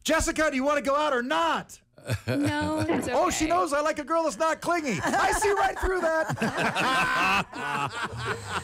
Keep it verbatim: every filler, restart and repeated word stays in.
Jessica, do you want to go out or not? No, it's okay. Oh, she knows I like a girl that's not clingy. I see right through that.